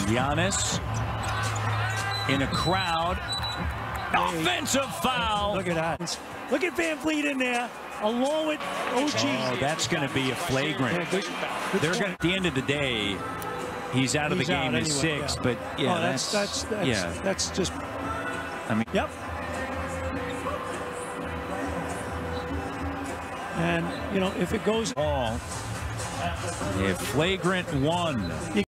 Giannis in a crowd. Offensive foul. Look at that. Look at Van Vliet in there, along with OG. Oh, that's going to be a flagrant. Yeah, good They're going at the end of the day, he's out of the game in 6, yeah. but yeah, oh, that's just. I mean, yep. And you know, if it goes all, flagrant 1.